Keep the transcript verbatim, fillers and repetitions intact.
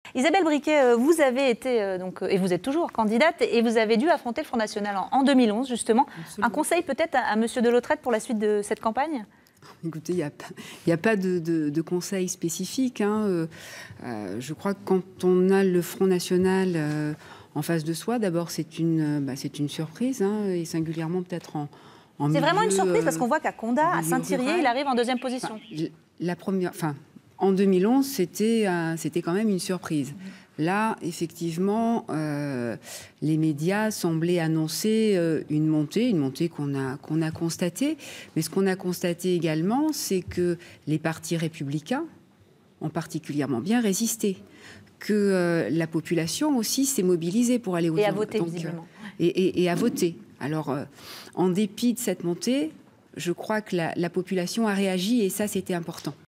Isabelle Briquet, vous avez été, donc, et vous êtes toujours candidate, et vous avez dû affronter le Front National en, en deux mille onze, justement. Absolument. Un conseil peut-être à, à M. Delattrette pour la suite de cette campagne ? Écoutez, il n'y a, a pas de, de, de conseil spécifique. Hein. Euh, euh, je crois que quand on a le Front National euh, en face de soi, d'abord, c'est une, bah, c'est une surprise, hein, et singulièrement peut-être en, en milieu... C'est vraiment une surprise, parce qu'on voit qu'à Condat, à Saint-Thirier, il arrive en deuxième position. Enfin, la première... Enfin, en deux mille onze, c'était, euh, c'était quand même une surprise. Là, effectivement, euh, les médias semblaient annoncer euh, une montée, une montée qu'on a, qu'on a constatée. Mais ce qu'on a constaté également, c'est que les partis républicains ont particulièrement bien résisté, que euh, la population aussi s'est mobilisée pour aller aux urnes. Et à voter, Donc, visiblement. Et, et, et à voter. Alors, euh, en dépit de cette montée, je crois que la, la population a réagi et ça, c'était important.